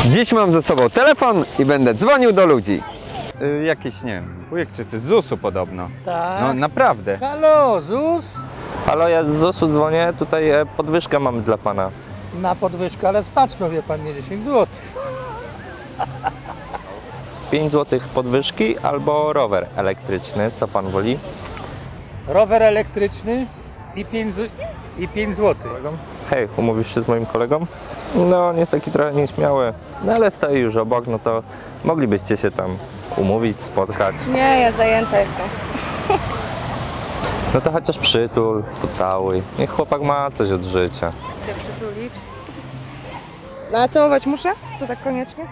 Dziś mam ze sobą telefon i będę dzwonił do ludzi. Jakiś, nie wiem, wujek czy coś z ZUS-u podobno. Tak. No naprawdę. Halo, ZUS? Halo, ja z ZUS-u dzwonię, tutaj podwyżkę mamy dla pana. Na podwyżkę, ale staczno, wie pan, nie 10 zł. 5 zł podwyżki albo rower elektryczny, co pan woli? Rower elektryczny i 5 zł. Hej, umówisz się z moim kolegą? No, on jest taki trochę nieśmiały, no ale stoi już obok, no to moglibyście się tam umówić, spotkać. Nie, ja zajęta jestem. No to chociaż przytul, pocałuj. Niech chłopak ma coś od życia. Chcę przytulić. No a całować muszę? To tak koniecznie?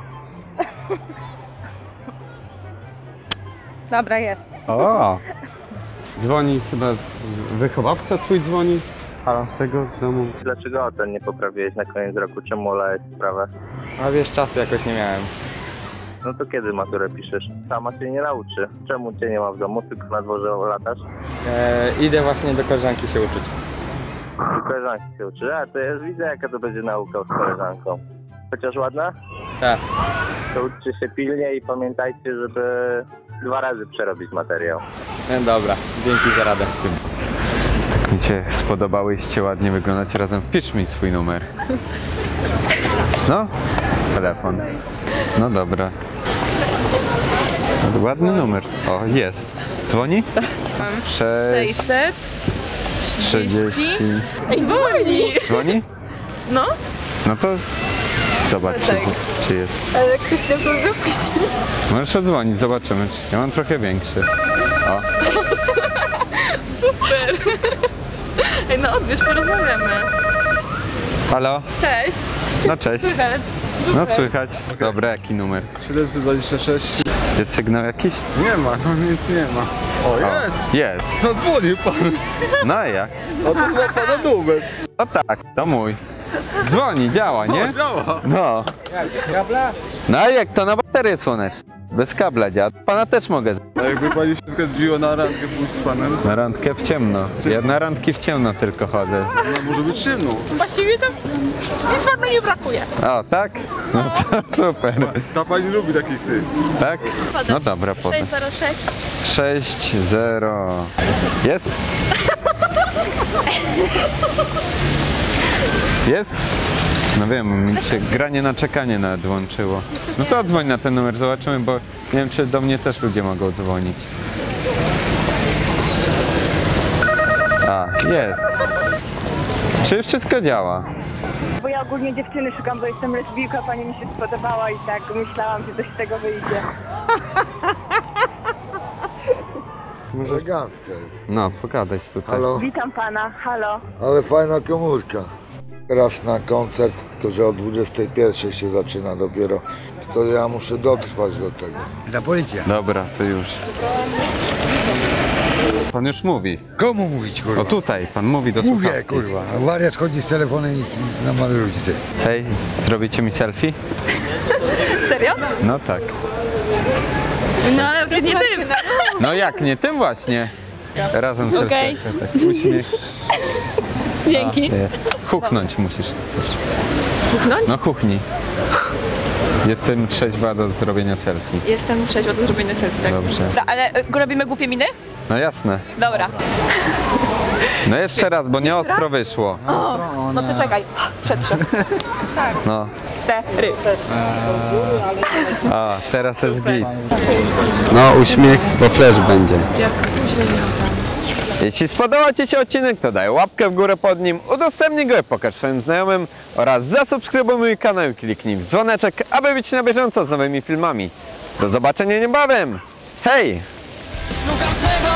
Dobra, jest. O! Dzwoni chyba wychowawca twój dzwoni? Halo? Z tego, z domu. Dlaczego ocen nie poprawiłeś na koniec roku? Czemu olałeś sprawę? A wiesz, czasu jakoś nie miałem. No to kiedy maturę piszesz? Sama się nie nauczy. Czemu cię nie ma w domu, tylko na dworze latasz? Idę właśnie do koleżanki się uczyć. Do koleżanki się uczy. A to ja widzę, jaka to będzie nauka z koleżanką. Chociaż ładna? Tak. To uczcie się pilnie i pamiętajcie, żeby 2 razy przerobić materiał. No dobra, dzięki za radę. Tak mi się spodobałyście, ładnie wyglądacie razem. Wpisz mi swój numer. No, telefon. No dobra. No, ładny numer. O, jest. Dzwoni? Mam 630. 630. Ej, dzwoni! Dzwoni? No, No to zobacz, czy jest. ale ktoś chciał go wypuścić. Możesz odzwonić, zobaczymy. Ja mam trochę większy. O. Super! Ej, no odbierz, porozmawiamy. Halo? Cześć! No cześć. Słychać? No słychać. Dobra, jaki numer? 726. Jest sygnał jakiś? Nie ma, no nic nie ma. O, jest! Jest. Zadzwonił pan. No a jak? A to chyba pana numer. No tak, to mój. Dzwoni, działa, nie? O, działa. No. Jak, bez kabla? No a jak to na baterię słoneczną? Bez kabla działa. Pana też mogę. A jakby pani się zgodziła na randkę pójść z panem, Na randkę w ciemno. Ja na randki w ciemno tylko chodzę. ona może być ciemną. Właściwie to nic panu nie brakuje. O, tak? No to super. Ta pani lubi takich tych. Tak? No dobra, potem. 606. 6-0. Jest? Jest? No wiem, mi się granie na czekanie nawet włączyło. No to dzwoń na ten numer, zobaczymy, bo nie wiem, czy do mnie też ludzie mogą dzwonić. A, jest. Czy wszystko działa? Bo ja ogólnie dziewczyny szukam, bo jestem lesbijka, pani mi się spodobała i tak myślałam, że coś z tego wyjdzie. Elegancka jest. No, pogadać tutaj. Halo, Witam pana, halo. ale fajna komórka. Raz na koncert, tylko że o 21 się zaczyna dopiero. Tylko ja muszę dotrwać do tego. Ta policja. Dobra, to już. Pan już mówi. Komu mówić, kurwa? O tutaj, pan mówi do Mówię, słuchawki. kurwa. A wariat chodzi z telefonem i namawia ludzi, ty. Hej, zrobicie mi selfie? Serio? No tak. No ale przecież nie tym. No jak, nie tym właśnie. Razem selfie. Okej. Tak, uśmiech. Dzięki. Nie. Huknąć musisz też. Puknąć? No huchnij. Jestem trzeźwa do zrobienia selfie. Jestem trzeźwa do zrobienia selfie, tak. Dobrze. Dobra, ale robimy głupie miny? No jasne. Dobra. No jeszcze raz, bo nie ostro wyszło. O, no to czekaj. Przetrzę. No. 4. A, teraz jest git. No uśmiech, bo flash będzie. Jeśli spodobał Ci się odcinek, to daj łapkę w górę pod nim, udostępnij go, pokaż swoim znajomym oraz zasubskrybuj mój kanał i kliknij w dzwoneczek, aby być na bieżąco z nowymi filmami. Do zobaczenia niebawem! Hej! Szukam swego